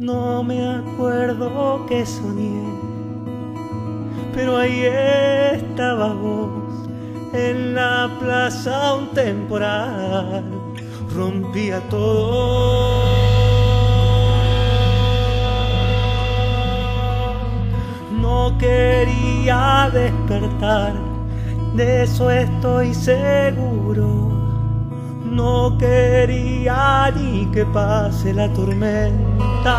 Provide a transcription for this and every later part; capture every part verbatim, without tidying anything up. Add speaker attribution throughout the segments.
Speaker 1: No me acuerdo que soñé, pero ahí estaba vos, en la plaza un temporal rompía todo. No quería despertar, de eso estoy seguro. No quería ni que pase la tormenta.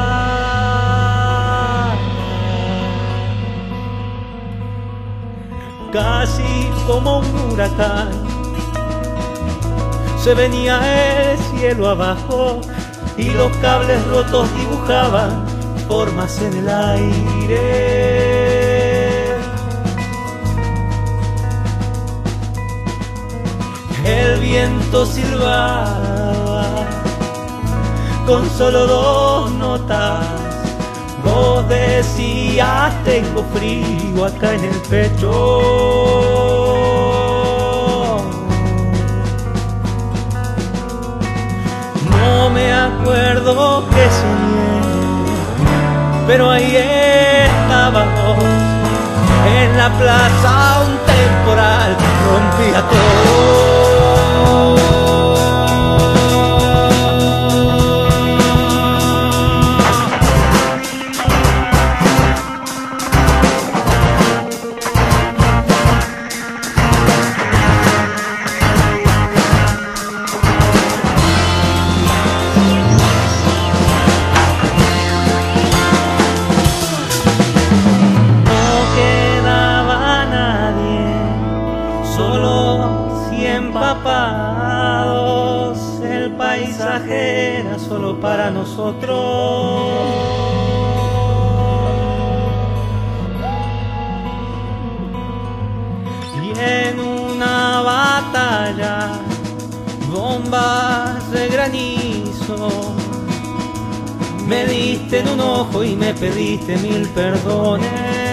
Speaker 1: Casi como un huracán se venía el cielo abajo y los cables rotos dibujaban formas en el aire. El viento silbaba con solo dos notas. Vos decías tengo frío acá en el pecho. No me acuerdo que soñé, pero ahí estábamos, en la plaza un temporal rompía todo. Empapados, el paisaje era solo para nosotros. Y en una batalla, bombas de granizo, me diste en un ojo y me pediste mil perdones.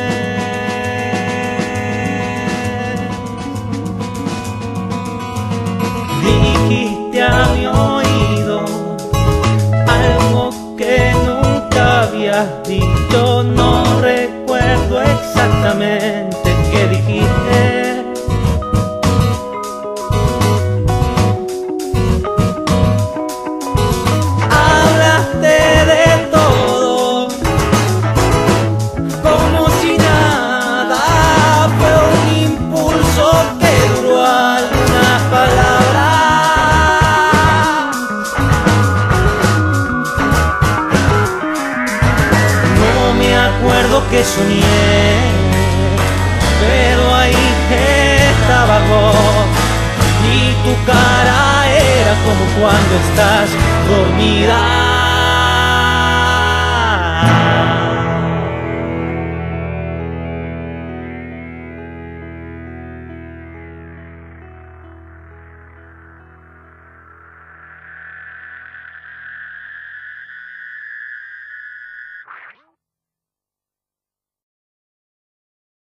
Speaker 1: Dijiste a mi oído algo que nunca habías dicho. No recuerdo exactamente qué dijiste. Hablaste de todo como si nada. Fue un impulso que duró algunas palabras. Recuerdo que soñé, pero ahí estaba vos y tu cara era como cuando estás dormida.